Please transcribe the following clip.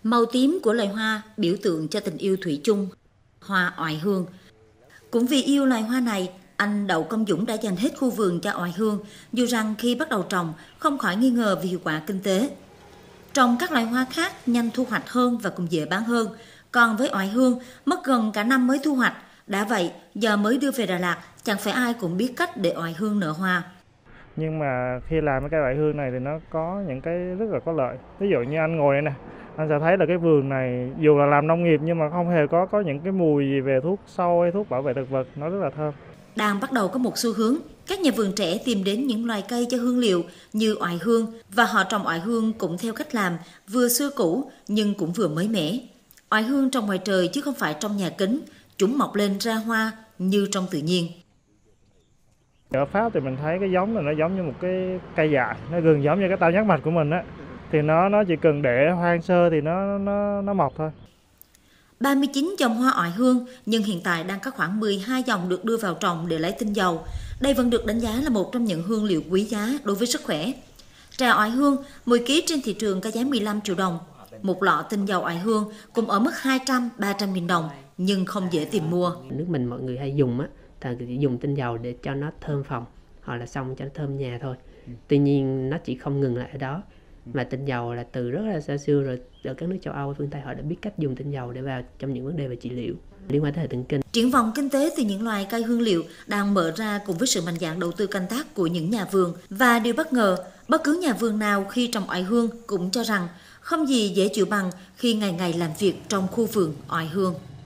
Màu tím của loài hoa biểu tượng cho tình yêu thủy chung, hoa oải hương. Cũng vì yêu loài hoa này, anh Đậu Công Dũng đã dành hết khu vườn cho oải hương, dù rằng khi bắt đầu trồng không khỏi nghi ngờ về hiệu quả kinh tế. Trồng các loài hoa khác nhanh thu hoạch hơn và cũng dễ bán hơn, còn với oải hương mất gần cả năm mới thu hoạch. Đã vậy, giờ mới đưa về Đà Lạt, chẳng phải ai cũng biết cách để oải hương nở hoa. Nhưng mà khi làm cái cây oải hương này thì nó có những cái rất là có lợi. Ví dụ như anh ngồi đây nè, anh sẽ thấy là cái vườn này dù là làm nông nghiệp nhưng mà không hề có những cái mùi gì về thuốc sâu hay thuốc bảo vệ thực vật, nó rất là thơm. Đang bắt đầu có một xu hướng, các nhà vườn trẻ tìm đến những loài cây cho hương liệu như oải hương, và họ trồng oải hương cũng theo cách làm vừa xưa cũ nhưng cũng vừa mới mẻ. Oải hương trồng ngoài trời chứ không phải trong nhà kính, chúng mọc lên ra hoa như trong tự nhiên. Ở Pháp thì mình thấy cái giống này nó giống như một cái cây dại, nó gần giống như cái tam giác mạch của mình á, thì nó chỉ cần để hoang sơ thì nó mọc thôi. 39 dòng hoa oải hương, nhưng hiện tại đang có khoảng 12 dòng được đưa vào trồng để lấy tinh dầu. Đây vẫn được đánh giá là một trong những hương liệu quý giá đối với sức khỏe. Trà oải hương, 10 kg trên thị trường có giá 15 triệu đồng. Một lọ tinh dầu oải hương cũng ở mức 200-300 nghìn đồng, nhưng không dễ tìm mua. Nước mình mọi người hay dùng á, chỉ dùng tinh dầu để cho nó thơm phòng, hoặc là xong cho nó thơm nhà thôi. Tuy nhiên nó chỉ không ngừng lại ở đó, mà tinh dầu là từ rất là xa xưa rồi, ở các nước châu Âu, phương Tây họ đã biết cách dùng tinh dầu để vào trong những vấn đề về trị liệu liên quan tới hệ thần kinh. Triển vọng kinh tế từ những loài cây hương liệu đang mở ra cùng với sự mạnh dạn đầu tư canh tác của những nhà vườn. Và điều bất ngờ, bất cứ nhà vườn nào khi trồng oải hương cũng cho rằng không gì dễ chịu bằng khi ngày ngày làm việc trong khu vườn oải hương.